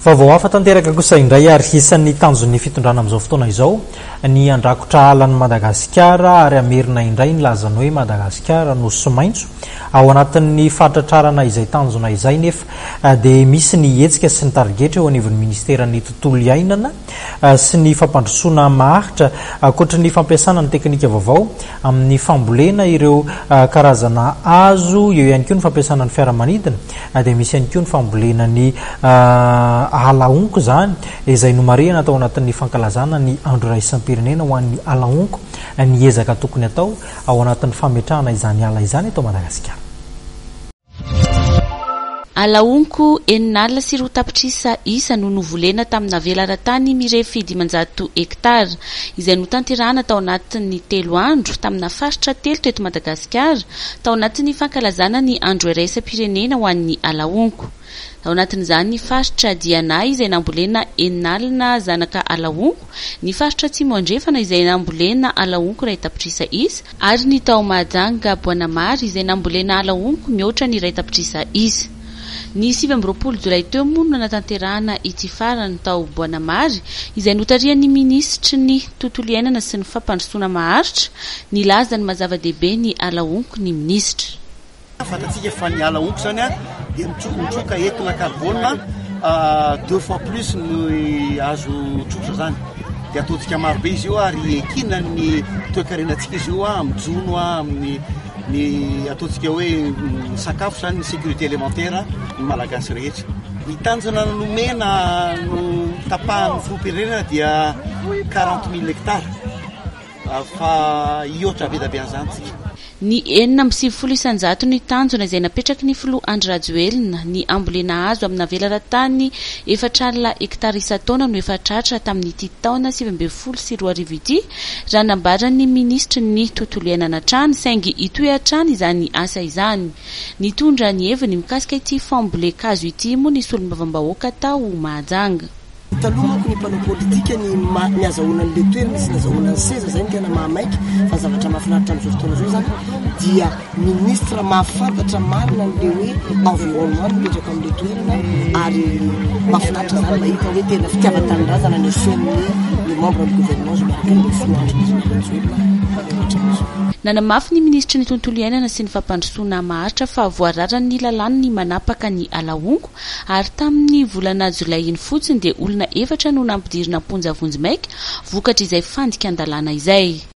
Vaovao hafa tanteraka kosa indray ary isan'ny tanjon'ny fitondrana amin'izao fotoana izao ny andrakotra ala ny Madagasikara ary amerina indray ny lazany hoe Madagasikara nosy maintso ao anatin'ny fahatatrarana izay tanjona izay nefa dia misy ny hetsika sy ny tarigetra eo anivon'ny ministeran'ny tontolo iainana sy ny fampandrosoana maharitra ankoatra ny fampiasana ny teknika vaovao amin'ny fambolena ireo karazana hazo eo ihany koa ny fampiasana ny fiaramanidina dia misy ihany koa ny fambolena ny alaonko zany izay nomarihana atao anatin'ny fankalazana ny andro raisampirenena ho an'ny alaonko ny ezaka tokony atao ao anatin'ny fametrahana izany ala izany atao Madagasikara. Alaonko enin'alina sy roa tapitrisa isa no novolena tamina velaran-tany mirefy 500 hektara izay notanterahana tao anatin'ny 3 andro tamina faritra 3 teto Madagasikara tao anatin'ny fankalazana ny andro raisampirenena ho an'ny alaonko. Ao anatin'izany ny faritra Dianay izay nambolena enin'alina zanaka alaonko, ny faritra Tsimondrefana izay nambolena alaonko ray tapitrisa isa ary ny tao Majanga Boanamary izay nambolena alaonko mihoatra ny ray tapitrisa isa. Ny 7 Jolay teo moa no natanterahana ity farany tao Boanamary izay notarian'ny ministry ny tontolo iainana sy ny fampandrosoana maharitra ny lazany mazava-dehibe ny alaonko ny ministra. Fantatsika fa ny alaonko zany dia mitroka entona carbone 2 fois plus ny azo tsotra zany dia ataontsika marobe izy io ary ekina ny toe-karenantsika izy io mijono amin'ny ny ataontsika hoe sakafo zany ny sécurité élémentaire ny malagasy rehetra. Ny tanjona nomena no tapahan'ny filoham-pirenena dia 40 000 hectares fa iotra be da be an'izany. Ny 970 ny tanjona izay napetraky ny filoha Andry Rajoelina ny ambolena hazo amina velaran-tany 400 hektara isan-taona no efa tratra tamin'ity taona 2022 ity raha nambaran'ny ministry ny tontolo iainana trano saingy itoy hatrany izany asa izany. Nitondra ny heviny mikasika ity fambolekazo ity moa ny solom-bavambahoaka tao Mahajanga. Talomako ny mpanao politika ny azahoana an'le toerana sy ny azahoana ny seza zay ny tena mahamaiky fa zavatra mahafinaritra amin'izao fotoana zao zany dia ministra mahafantatra marina n'le hoe environnement mipetraka amin'le toerana ary mahafinaritra zany mahita hoe tena fitiavan-tanindrazana ny asehon'ny le membre du gouvernement miaraka amin'ny filoandro nanamafy ny ministry ny tontolo iainana sy ny fampandrosoana maharitra fa voararan'ny lalàna ny manapaka ny alaonko ary tamin'ny volana Jolay iny fotsiny dia olona 4 no nampidirina amponja vonjy maika vokatra izay fandika an-dalàna izay.